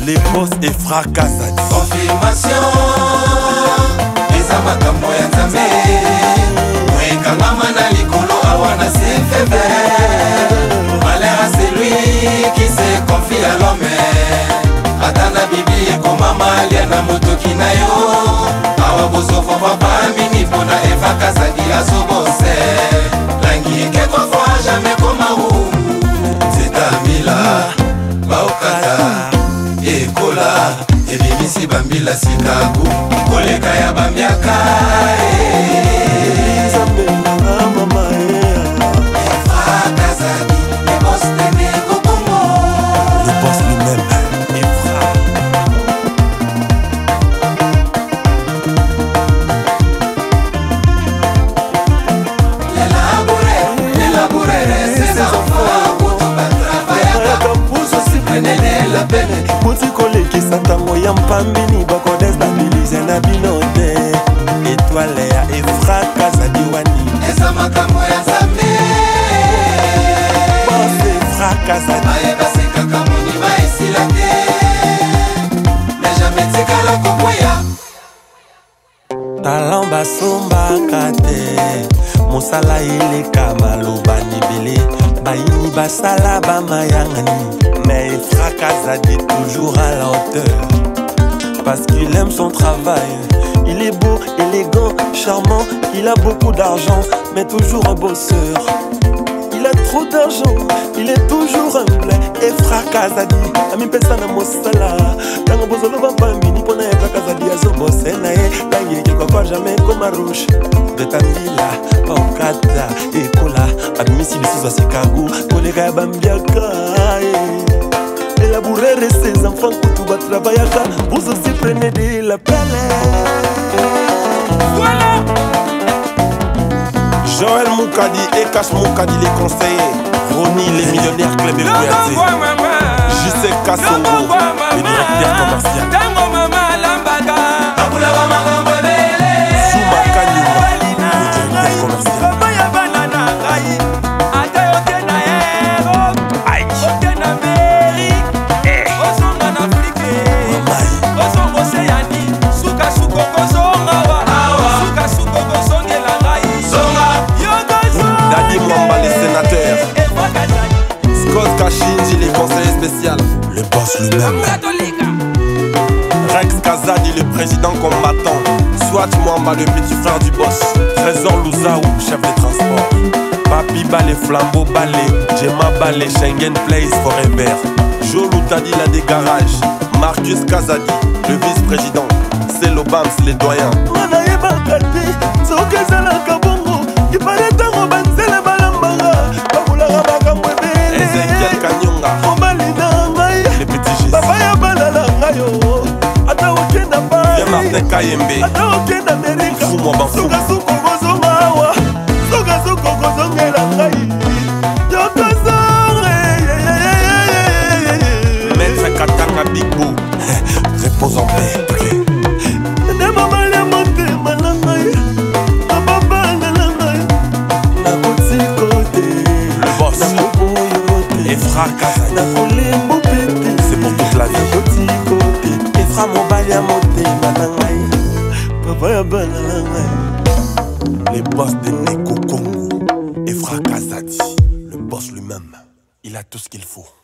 Les boss et fracassent. Confirmation eza makambo ya Nzambe mwekangama na likolo awana sefebe. Malheur à celui qui se confie à l'homme. Atana bibi ekomama alia na motoki na yo awa bosofo papa mini pona efakasaki asobose langi ekeko fois jamais koma ou zetamila baokata ekola ebimisi bambila sikaku koleka ya bambiaka Santango ya mpambini bako destabilize na binote étoile ya efraka za diwani eza makambo ya Nzambe boss efraka za ayeba sekaka monima esila te mais jamais tikala kokwea talent basombaka te mosala eleka maloba nibele bayini basala bamayangani. Mais Fracas dit toujours à la hauteur parce qu'il aime son travail. Il est beau, élégant, charmant. Il a beaucoup d'argent, mais toujours un bosseur. Il a trop d'argent, il est toujours humble. Et Fracas dit ami pesana mosala tango bozolo bambambi ni pona ya Fracas dit azo bossena e tangi ekoko jamais comme rouge de Tamila Paukata ekola admisi biso za Chicago koleka ya bambiaka élaborer ses enfants kutu ba travaillaka vous aussi prenez de la peine. Voilà Joël Moukadi et Cash Moukadi les conseillers, Ronnie les millionnaires Club et Bouyati, JC Kassongo le directeur commercial, Souma Kanyuma le directeur commercial. Kachinji, les conseillers spéciaux, le boss lui-même. Rex Kazadi, le président combattant. Swat Mwamba, le petit frère du boss. Trésor Louzaou, chef de transport. Papi Balé, Flambeau Balé, Gemma Balé, Schengen Place Forever. Joe Loutadi, la des garages. Marcus Kazadi, le vice-président. C'est l'Obams, les doyens. Ezekiel Kanyonga, les petits gestes. Viens Martin Kayembe, fous-moi Banfou. Maître Katanga Bigbo, repose en paix. C'est pour toute la vie. Efra Mobali Moté les boss de Neko Congo. Efra Kazadi, le boss lui-même, il a tout ce qu'il faut.